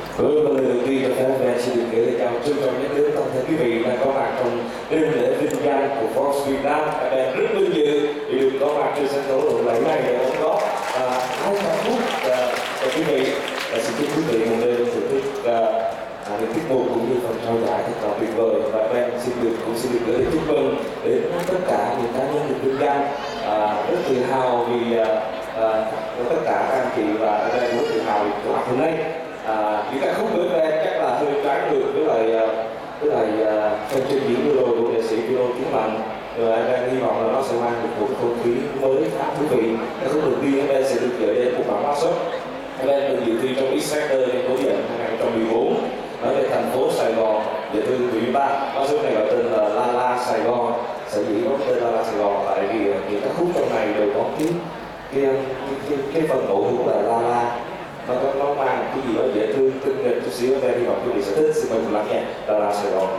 Lời đầu tiên cho phép em xin được gửi lời chào trân trọng nhất đến toàn thể quý vị đang có mặt trong đêm lễ vinh danh của Fox Việt Nam. Em rất vinh dự vì được có mặt trên sân khấu lộng lẫy này để đóng góp 200 phút cho quý vị. Xin chúc quý vị một đêm thưởng thức những tiết mục cũng như phần trao giải thật là tuyệt vời. Và em cũng xin được gửi lời chúc mừng đến tất cả những cá nhân được vinh danh. Rất tự hào vì tất cả các anh chị và em rất tự hào vì có mặt hôm nay. Những ca khúc của em chắc là hơi trái ngược với lại phần trình diễn vừa rồi của nghệ sĩ Pino Tuấn Mạnh. Em đang hy vọng là nó sẽ mang được một không khí mới khá thú vị. Ca khúc đầu tiên em sẽ được gửi đến một bản mashup. Em được dự thi trong X Factor đêm tối giận 2014 nói về thành phố Sài Gòn, dễ thương quý ba. Mashup này gọi tên là La La Sài Gòn. Sở dĩ có tên La La Sài Gòn tại vì những ca khúc trong này đều có cái phần ngẫu hứng là La La. Nó mang cái gì đó dễ thương, tinh nghịch chút xíu. Em hy vọng quý vị sẽ thích. Xin mời cùng lắng nghe La La Sài Gòn.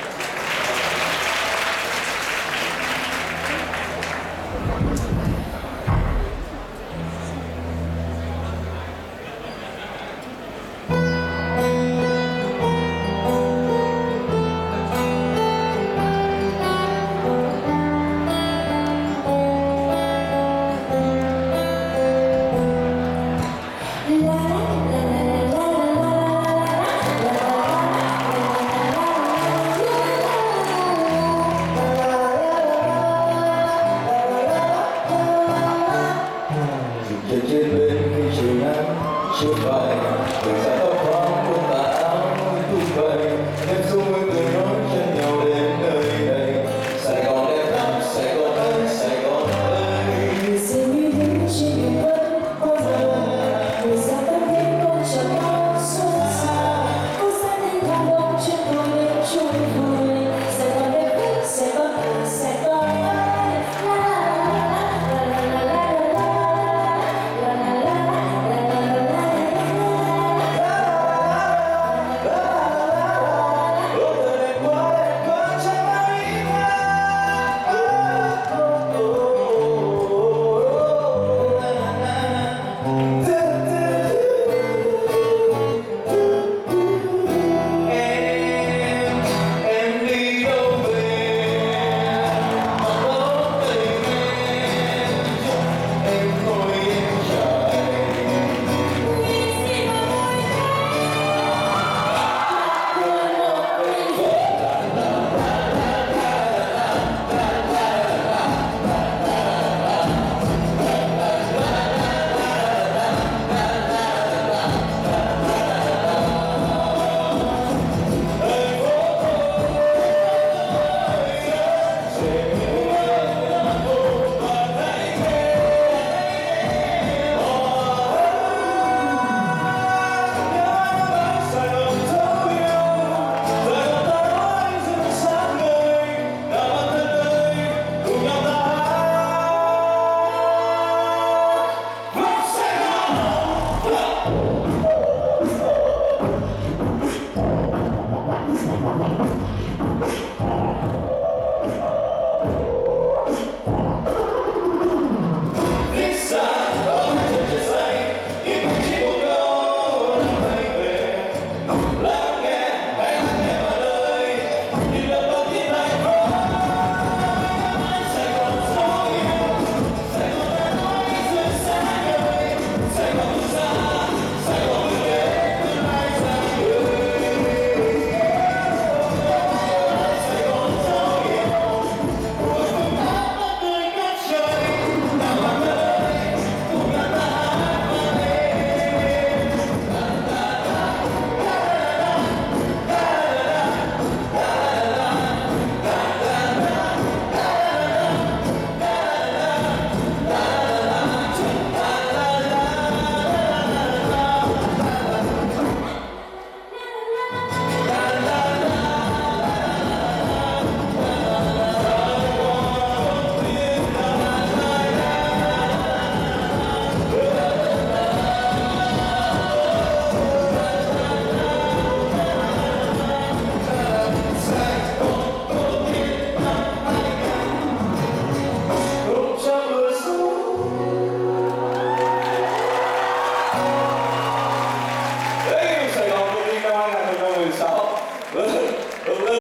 Chưa phải thời gian tóc thoáng của tà áo tung bay em dung với người nói chân nhau đến nơi này. Sài Gòn đẹp lắm, Sài Gòn ơi, Sài Gòn ơi. Người sẽ như đứng trên biển vẫn bao giờ người ra tất hết con chẳng có xuân xa cô sẽ đến thăm đông trên đôi bên chung vui. Sài Gòn đẹp lắm, Sài Gòn ơi, Sài Gòn ơi. La la la la la la la la la la la la la la la la la la. Vâng,